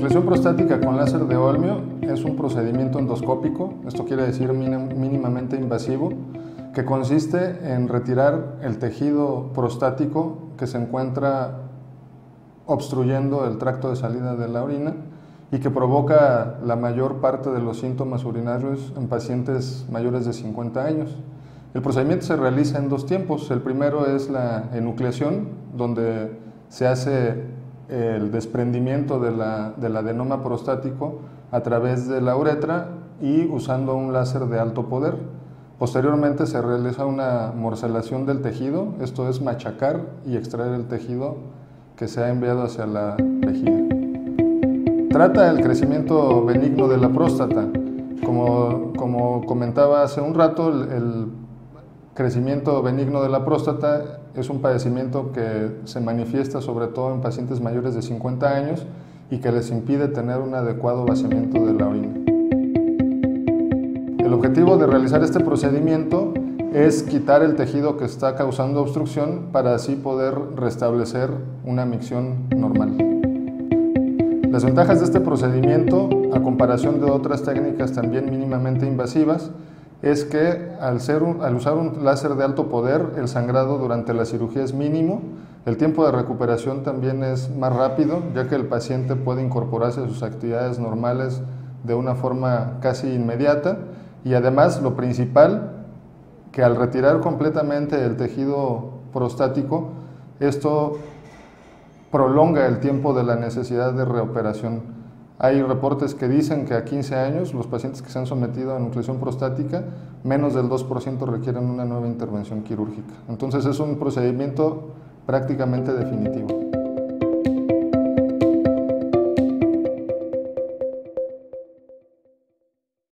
enucleación prostática con láser de Olmio es un procedimiento endoscópico, esto quiere decir mínimamente invasivo, que consiste en retirar el tejido prostático que se encuentra obstruyendo el tracto de salida de la orina y que provoca la mayor parte de los síntomas urinarios en pacientes mayores de 50 años. El procedimiento se realiza en dos tiempos. El primero es la enucleación, donde se hace el desprendimiento del adenoma prostático a través de la uretra y usando un láser de alto poder. Posteriormente se realiza una morcelación del tejido, esto es machacar y extraer el tejido que se ha enviado hacia la vejiga. Trata el crecimiento benigno de la próstata. Como comentaba hace un rato, el crecimiento benigno de la próstata es un padecimiento que se manifiesta sobre todo en pacientes mayores de 50 años y que les impide tener un adecuado vaciamiento de la orina. El objetivo de realizar este procedimiento es quitar el tejido que está causando obstrucción para así poder restablecer una micción normal. Las ventajas de este procedimiento, a comparación de otras técnicas también mínimamente invasivas, es que al usar un láser de alto poder, el sangrado durante la cirugía es mínimo, el tiempo de recuperación también es más rápido, ya que el paciente puede incorporarse a sus actividades normales de una forma casi inmediata, y además lo principal, que al retirar completamente el tejido prostático, esto prolonga el tiempo de la necesidad de reoperación. Hay reportes que dicen que a 15 años los pacientes que se han sometido a enucleación prostática, menos del 2% requieren una nueva intervención quirúrgica. Entonces es un procedimiento prácticamente definitivo.